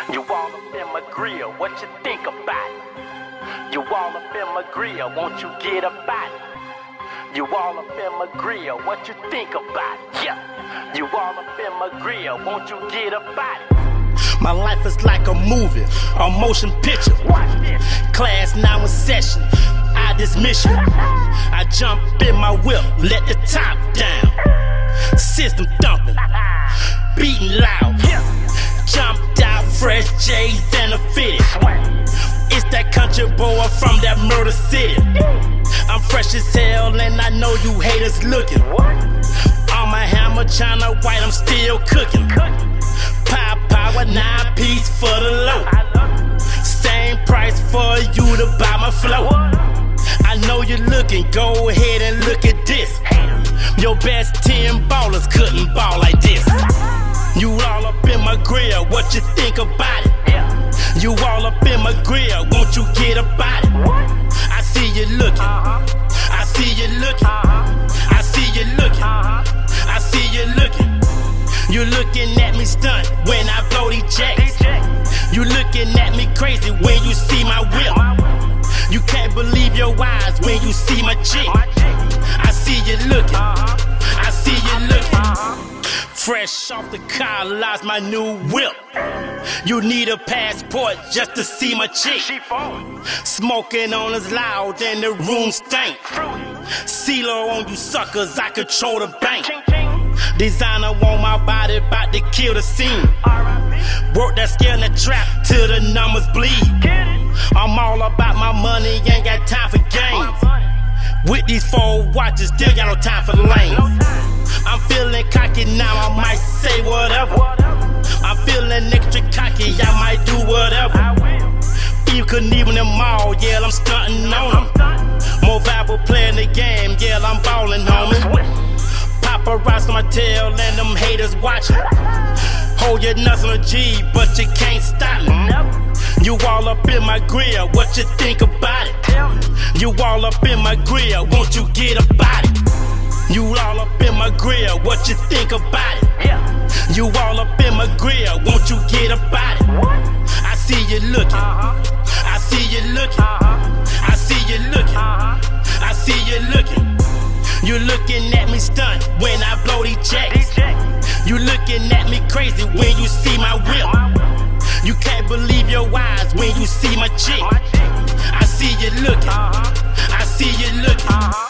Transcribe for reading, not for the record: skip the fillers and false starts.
You all up in my grill, what you think about it? You all up in my grill, won't you get about it? You all up in my grill, what you think about it? Yeah. You all up in my grill, won't you get about it? My life is like a movie, a motion picture. Watch this. Class now in session, I dismiss you. I jump in my whip, let the top down. System thumping, beating loud. Jumped out, fresh J's and a fitted. It's that country boy from that murder city. I'm fresh as hell and I know you haters looking. On my hammer, China white, I'm still cooking. Power, 9-piece for the low. Same price for you to buy my flow. I know you're looking, go ahead and look at this. Your best 10 ballers couldn't ball like this. You all up in my grill, what you think about it? You all up in my grill, won't you get about it? I see you looking, I see you looking, I see you looking, I see you looking. You looking at me stunt when I blow these checks. You looking at me crazy when you see my whip. You can't believe your eyes when you see my chick. I see you looking, I see you looking. Fresh off the car, lost my new whip. You need a passport just to see my chick. Smoking on us loud and the room stank. CeeLo on you suckers, I control the bank. Designer on my body, bout to kill the scene. Work that scale in the trap till the numbers bleed. I'm all about my money, ain't got time for games. With these 4 watches, still got no time for lanes. I'm feeling cocky now, I might say whatever. I'm feeling extra cocky, I might do whatever. You couldn't even them all, yeah, I'm stunting on them. More valuable player in the game, yeah, I'm ballin', homie. Paparazzi on my tail and them haters watching. Hold your nuts on a G, but you can't stop me. You all up in my grill, what you think about it? You all up in my grill, won't you get about it? You all up in my grill, what you think about it? You all up in my grill, won't you get about it? I see you looking, I see you looking, I see you looking, I see you looking. You looking at me stunt when I blow these checks. You looking at me crazy when you see my whip. You can't believe your eyes when you see my chick. I see you looking, I see you looking.